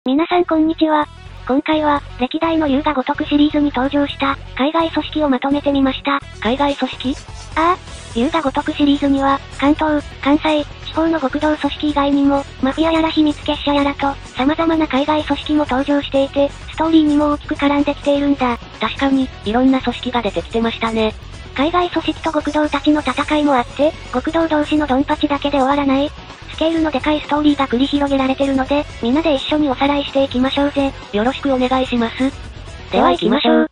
皆さんこんにちは。今回は、歴代の龍が如くシリーズに登場した、海外組織をまとめてみました。 海外組織？ ああ、龍が如くシリーズには、関東、関西、地方の極道組織以外にも、マフィアやら秘密結社やらと、様々な海外組織も登場していて、ストーリーにも大きく絡んできているんだ。 確かに、いろんな組織が出てきてましたね。 海外組織と極道たちの戦いもあって、極道同士のドンパチだけで終わらない。スケールのでかいストーリーが繰り広げられてるので、みんなで一緒におさらいしていきましょうぜ。 よろしくお願いします。 では行きましょう。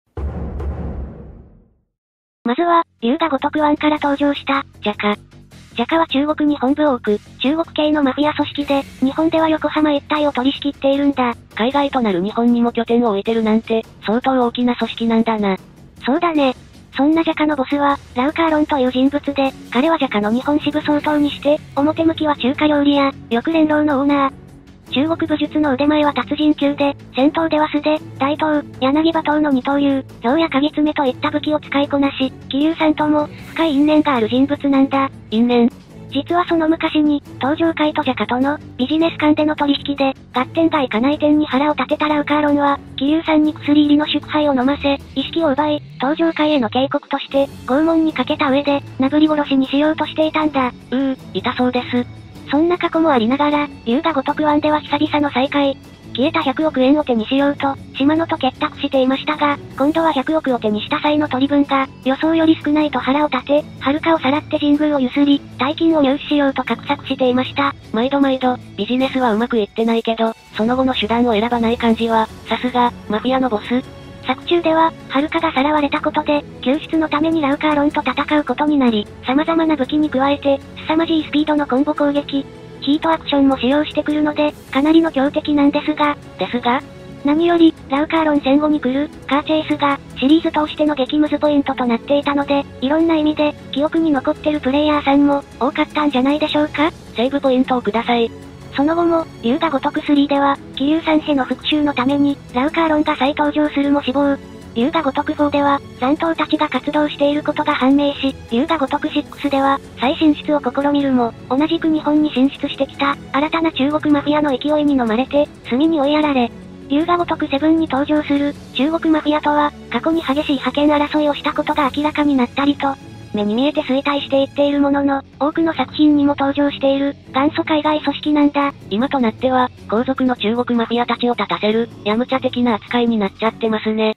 まずは、龍が如く1から登場した、ジャカ。ジャカは中国に本部を置く、中国系のマフィア組織で、日本では横浜一帯を取り仕切っているんだ。 海外となる日本にも拠点を置いてるなんて、相当大きな組織なんだな。 そうだね。そんなジャカのボスは、ラウカーロンという人物で、彼はジャカの日本支部総統にして、表向きは中華料理屋、翼連楼のオーナー。中国武術の腕前は達人級で、戦闘では素手、大刀、柳刃等の二刀流、杖や鍵爪といった武器を使いこなし、桐生さんとも、深い因縁がある人物なんだ。 因縁？ 実はその昔に、東上会とジャカとの、ビジネス間での取引で、合点がいかない点に腹を立てたラウカーロンは、桐生さんに薬入りの祝杯を飲ませ、意識を奪い、東上会への警告として、拷問にかけた上で、殴り殺しにしようとしていたんだ。 痛そうです。 そんな過去もありながら、龍が如く1では久々の再会。消えた100億円を手にしようと、島野と結託していましたが、今度は100億を手にした際の取り分が、予想より少ないと腹を立て、遥かをさらって神宮をゆすり、大金を入手しようと画策していました。 毎度、ビジネスはうまくいってないけど、その後の手段を選ばない感じは、さすが、マフィアのボス。 作中では、遥かがさらわれたことで、救出のためにラウカーロンと戦うことになり、様々な武器に加えて、凄まじいスピードのコンボ攻撃、ヒートアクションも使用してくるので、かなりの強敵なんですが、何より、ラウカーロン戦後に来る、カーチェイスが、シリーズ通しての激ムズポイントとなっていたので、いろんな意味で、記憶に残ってるプレイヤーさんも、多かったんじゃないでしょうか？ セーブポイントをください。 その後も、龍が如く3では、桐生さんへの復讐のために、ラウカーロンが再登場するも死亡。龍が如く4では、残党たちが活動していることが判明し、龍が如く6では、再進出を試みるも、同じく日本に進出してきた、新たな中国マフィアの勢いに飲まれて、隅に追いやられ、龍が如く7に登場する、中国マフィアとは、過去に激しい覇権争いをしたことが明らかになったりと、目に見えて衰退していっているものの、多くの作品にも登場している、元祖海外組織なんだ。 今となっては、皇族の中国マフィアたちを立たせる、ヤムチャ的な扱いになっちゃってますね。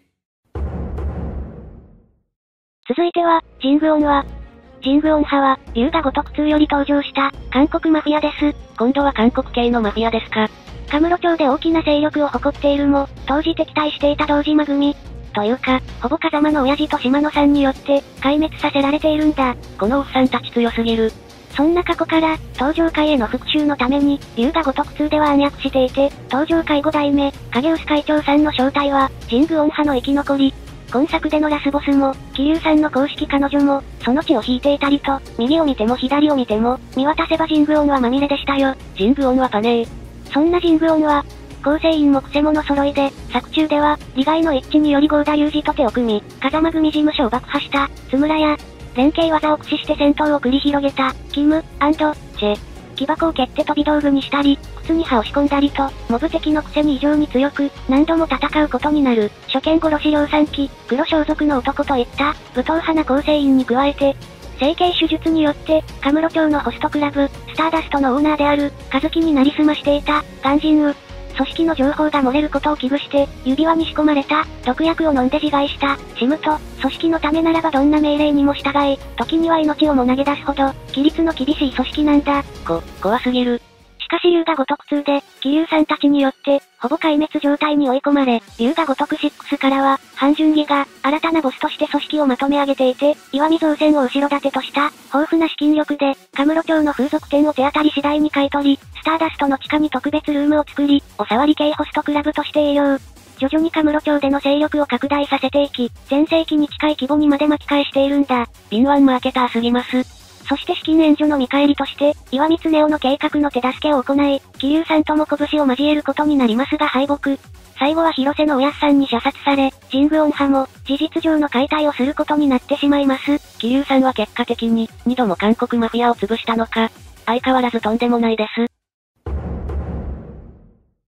続いては、ジングオンは、ジングオン派は、龍が如く2より登場した、韓国マフィアです。 今度は韓国系のマフィアですか。 カムロ町で大きな勢力を誇っているも、当時敵対していた堂島組。というか、ほぼ風間の親父と島野さんによって、壊滅させられているんだ。 このおっさんたち強すぎる。 そんな過去から、東上会への復讐のために、龍が如く2では暗躍していて、東上会5代目、影薄会長さんの正体は、ジングオン派の生き残り。今作でのラスボスも、桐生さんの公式彼女も、その血を引いていたりと、右を見ても左を見ても、見渡せばジングオンはまみれでしたよ。 ジングオンはパネー。 そんなジングオンは、構成員もクセ者揃いで、作中では、利害の一致により合田隆二と手を組み、風間組事務所を爆破した、津村や、連携技を駆使して戦闘を繰り広げた、キム、チェ。木箱を蹴って飛び道具にしたり、靴に刃を仕込んだりと、モブ敵のくせに異常に強く、何度も戦うことになる、初見殺し量産機、黒装束の男といった、武闘派な構成員に加えて、整形手術によって、カムロ町のホストクラブ、スターダストのオーナーである、カズキになりすましていた、ガンジンウ。組織の情報が漏れることを危惧して、指輪に仕込まれた、毒薬を飲んで自害した、シムと、組織のためならばどんな命令にも従い、時には命をも投げ出すほど、規律の厳しい組織なんだ。 怖すぎる。 しかし龍が如く2で、桐生さんたちによって、ほぼ壊滅状態に追い込まれ、龍が如く6からは、ハンジュンギが、新たなボスとして組織をまとめ上げていて、石見造船を後ろ盾とした、豊富な資金力で、カムロ町の風俗店を手当たり次第に買い取り、スターダストの地下に特別ルームを作り、おさわり系ホストクラブとして営業。徐々にカムロ町での勢力を拡大させていき、全盛期に近い規模にまで巻き返しているんだ。 敏腕マーケターすぎます。 そして資金援助の見返りとして、岩光ネオの計画の手助けを行い、桐生さんとも拳を交えることになりますが敗北。最後は広瀬のおやっさんに射殺され、ジングオン派も、事実上の解体をすることになってしまいます。 桐生さんは結果的に、2度も韓国マフィアを潰したのか。相変わらずとんでもないです。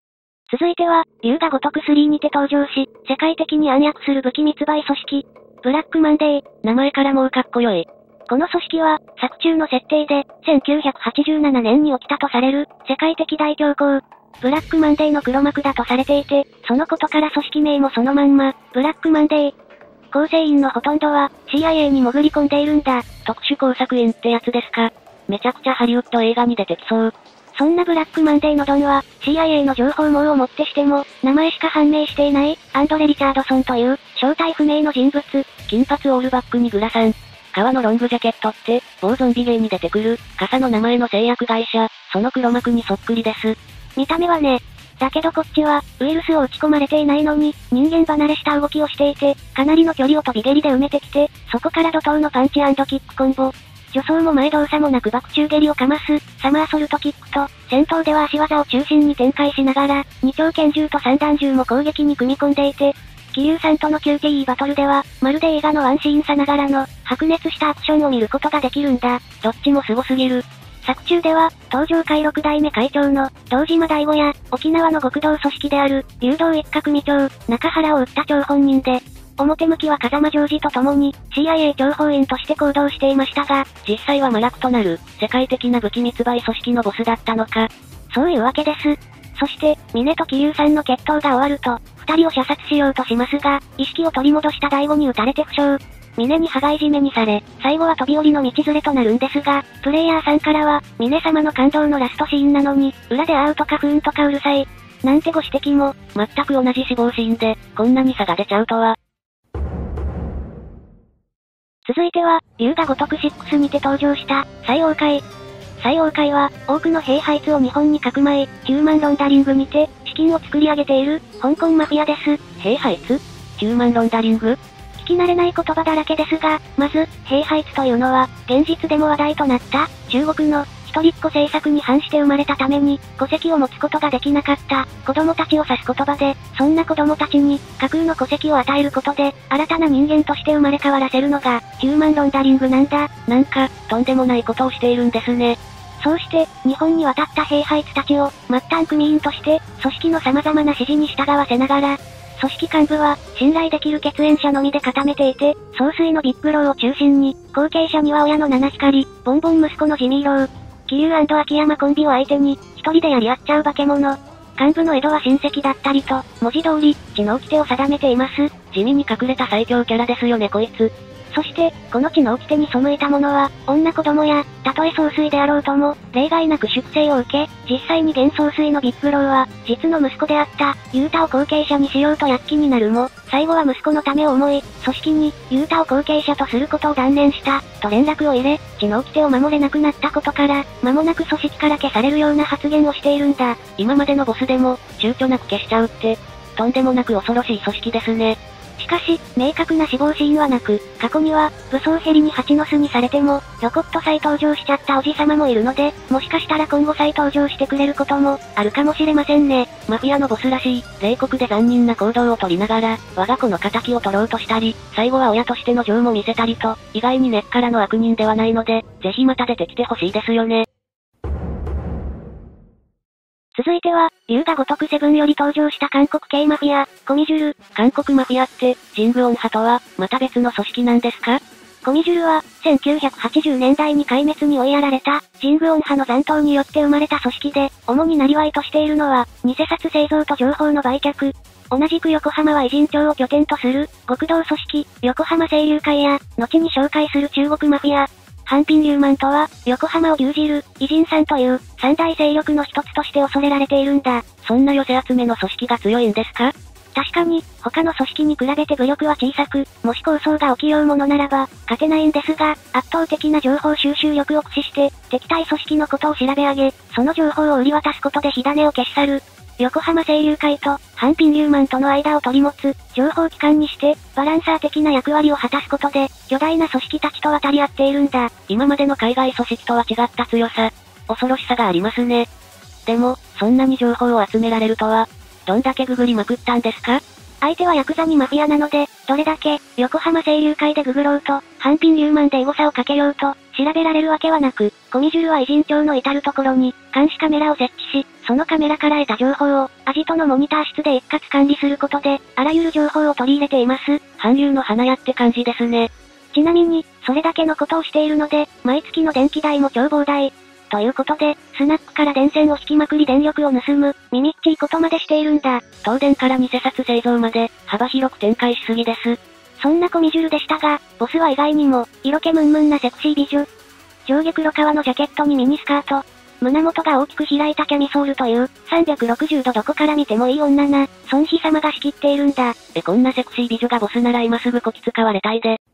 続いては、龍が如く3にて登場し、世界的に暗躍する武器密売組織、ブラックマンデー。 名前からもうかっこよい。 この組織は、作中の設定で、1987年に起きたとされる、世界的大恐慌、ブラックマンデーの黒幕だとされていて、そのことから組織名もそのまんま、ブラックマンデー。構成員のほとんどは、CIA に潜り込んでいるんだ。 特殊工作員ってやつですか。めちゃくちゃハリウッド映画に出てきそう。 そんなブラックマンデーのドンは、CIA の情報網をもってしても、名前しか判明していない、アンドレ・リチャードソンという、正体不明の人物。 金髪オールバックにグラサン。革のロングジャケットって、某ゾンビゲーに出てくる、傘の名前の製薬会社、その黒幕にそっくりです。 見た目はね。だけどこっちは、ウイルスを打ち込まれていないのに、人間離れした動きをしていて、かなりの距離を飛び蹴りで埋めてきて、そこから怒涛のパンチ&キックコンボ。助走も前動作もなく爆中蹴りをかます、サマーソルトキックと、戦闘では足技を中心に展開しながら、2丁拳銃と散弾銃も攻撃に組み込んでいて、桐生さんとの QTE バトルでは、まるで映画のワンシーンさながらの、白熱したアクションを見ることができるんだ。 どっちも凄すぎる。 作中では、東上会6代目会長の、堂島大吾や、沖縄の極道組織である、流動一角組長、中原を撃った張本人で、表向きは風間ジョージと共に、CIA 諜報員として行動していましたが、 実際は麻薬となる、世界的な武器密売組織のボスだったのか。 そういうわけです。そして、峰と桐生さんの決闘が終わると、二人を射殺しようとしますが、意識を取り戻した大吾に撃たれて負傷。峰に羽交い締めにされ、最後は飛び降りの道連れとなるんですが、プレイヤーさんからは、峰様の感動のラストシーンなのに、裏でアウとか不運とかうるさい。なんてご指摘も、 全く同じ死亡シーンで、こんなに差が出ちゃうとは。 続いては、龍が如く6にて登場した、西王会。西王会は、多くの兵配を日本にかくまい、ヒューマンロンダリングにて、資金を作り上げている、香港マフィアです。 兵配ヒューマンロンダリング？ 聞き慣れない言葉だらけですが、まず、兵配というのは、現実でも話題となった、中国の、一人っ子政策に反して生まれたために、戸籍を持つことができなかった、子供たちを指す言葉で、そんな子供たちに、架空の戸籍を与えることで、新たな人間として生まれ変わらせるのが、ヒューマンロンダリングなんだ。 なんか、とんでもないことをしているんですね。 そうして、日本に渡った兵配たちを、末端組員として、組織の様々な指示に従わせながら、組織幹部は、信頼できる血縁者のみで固めていて、総帥のビッグローを中心に、後継者には親の七光、ボンボン息子のジミーロー、桐生&秋山コンビを相手に、一人でやり合っちゃう化け物。幹部の江戸は親戚だったりと、文字通り、血の掟を定めています。 地味に隠れた最強キャラですよねこいつ。 そして、この血の掟に背いた者は、女子供や、たとえ総帥であろうとも、例外なく粛清を受け、実際に現総帥のビッグローは、実の息子であった、ユータを後継者にしようと躍起になるも、最後は息子のためを思い、組織に、ユータを後継者とすることを断念した、と連絡を入れ、血の掟を守れなくなったことから、間もなく組織から消されるような発言をしているんだ。 今までのボスでも、躊躇なく消しちゃうって、とんでもなく恐ろしい組織ですね。 しかし、明確な死亡シーンはなく、過去には、武装ヘリに蜂の巣にされても、ひょこっと再登場しちゃったおじさまもいるので、もしかしたら今後再登場してくれることも、あるかもしれませんね。 マフィアのボスらしい、冷酷で残忍な行動をとりながら、我が子の仇を取ろうとしたり、最後は親としての情も見せたりと、意外に根っからの悪人ではないので、ぜひまた出てきてほしいですよね。 続いては、龍が如く7より登場した韓国系マフィア、コミジュル。 韓国マフィアって、ジングオン派とは、また別の組織なんですか？ コミジュルは、1980年代に壊滅に追いやられた、ジングオン派の残党によって生まれた組織で、主に生業としているのは、偽札製造と情報の売却。同じく横浜は偉人町を拠点とする、極道組織、横浜清流会や、後に紹介する中国マフィア。ハンピン・リューマンとは、横浜を牛耳る、偉人さんという、三大勢力の一つとして恐れられているんだ。 そんな寄せ集めの組織が強いんですか？ 確かに、他の組織に比べて武力は小さく、もし抗争が起きようものならば、勝てないんですが、圧倒的な情報収集力を駆使して、敵対組織のことを調べ上げ、その情報を売り渡すことで火種を消し去る。横浜清流会と、ハンピン・リューマンとの間を取り持つ、情報機関にして、バランサー的な役割を果たすことで、巨大な組織たちと渡り合っているんだ。 今までの海外組織とは違った強さ、恐ろしさがありますね。でも、そんなに情報を集められるとは、どんだけググりまくったんですか？ 相手はヤクザにマフィアなので、どれだけ、横浜清流会でググろうと、ハンピン・リューマンでエゴサをかけようと、 調べられるわけはなく、コミジュルは偉人町の至るところに、監視カメラを設置し、そのカメラから得た情報を、アジトのモニター室で一括管理することで、あらゆる情報を取り入れています。 韓流の花屋って感じですね。 ちなみに、それだけのことをしているので、毎月の電気代も超膨大。ということで、スナックから電線を引きまくり電力を盗む、耳っちいことまでしているんだ。 東電から偽札製造まで、幅広く展開しすぎです。 そんなコミジュルでしたが、ボスは意外にも、色気ムンムンなセクシー美女。上下黒革のジャケットにミニスカート。胸元が大きく開いたキャミソールという、360度どこから見てもいい女な、孫妃様が仕切っているんだ。 こんなセクシー美女がボスなら今すぐこき使われたいで。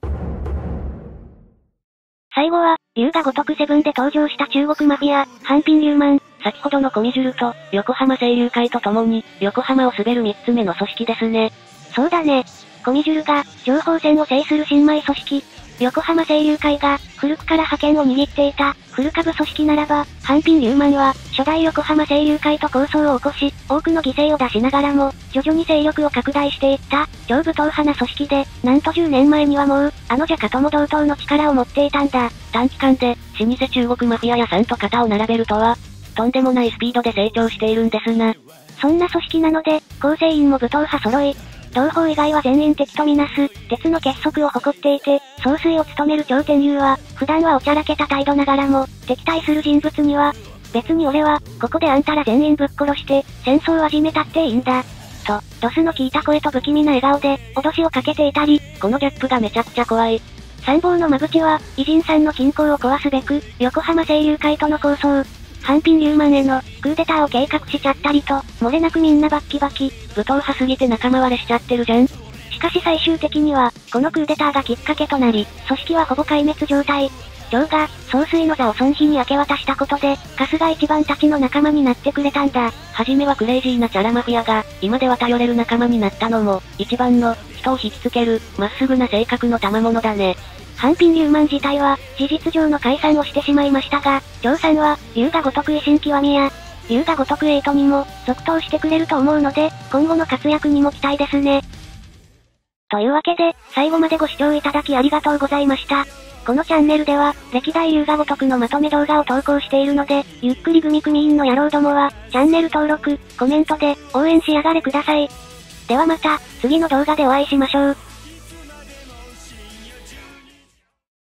最後は、龍が如くセブンで登場した中国マフィア、ハンピンリューマン。 先ほどのコミジュルと、横浜清流会と共に、横浜を滑る3つ目の組織ですね。 そうだね。コミジュルが、情報戦を制する新米組織。横浜清流会が、古くから覇権を握っていた、古株組織ならば、ハンピンリューマンは、初代横浜清流会と抗争を起こし、多くの犠牲を出しながらも、徐々に勢力を拡大していった、超武闘派な組織で、なんと10年前にはもう、あのジャカとも同等の力を持っていたんだ。 短期間で、老舗中国マフィア屋さんと肩を並べるとは、とんでもないスピードで成長しているんですな。 そんな組織なので、構成員も武闘派揃い、同胞以外は全員敵とみなす、鉄の結束を誇っていて、総帥を務める超天竜は、普段はおちゃらけた態度ながらも、敵対する人物には、別に俺は、ここであんたら全員ぶっ殺して、戦争を始めたっていいんだ。と、ドスの効いた声と不気味な笑顔で、脅しをかけていたり、 このギャップがめちゃくちゃ怖い。 参謀の間口は、偉人さんの均衡を壊すべく、横浜清流会との抗争。ハンピンリューマンへの、クーデターを計画しちゃったりと、漏れなくみんなバッキバキ。 武闘派すぎて仲間割れしちゃってるじゃん。 しかし最終的には、このクーデターがきっかけとなり、組織はほぼ壊滅状態。長が、総帥の座を孫妃に明け渡したことで、春日一番たちの仲間になってくれたんだ。 はじめはクレイジーなチャラマフィアが、今では頼れる仲間になったのも、一番の、人を引きつける、まっすぐな性格の賜物だね。 ハンピンリューマン自体は、事実上の解散をしてしまいましたが、長さんは、龍が如く維新極みや、龍が如く8にも、続投してくれると思うので、今後の活躍にも期待ですね。というわけで、最後までご視聴いただきありがとうございました。このチャンネルでは、歴代龍が如くのまとめ動画を投稿しているので、ゆっくり組員の野郎どもは、チャンネル登録、コメントで、応援しやがれください。ではまた、次の動画でお会いしましょう。